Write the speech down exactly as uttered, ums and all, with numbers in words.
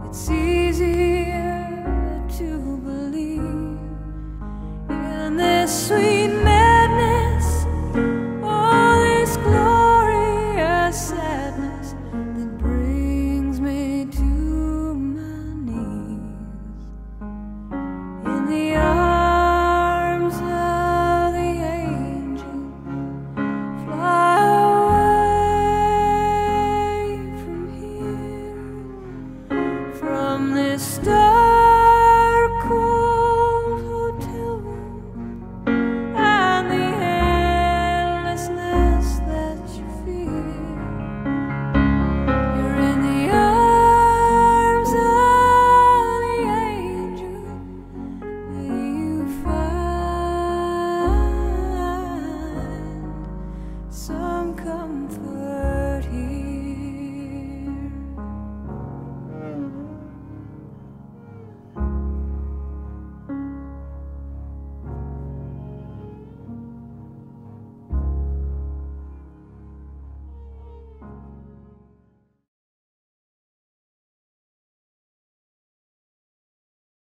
It's easier to believe in this sweet madness, all this glorious sadness that brings me to my knees in the arms of the angel. Fly away from here, from this star.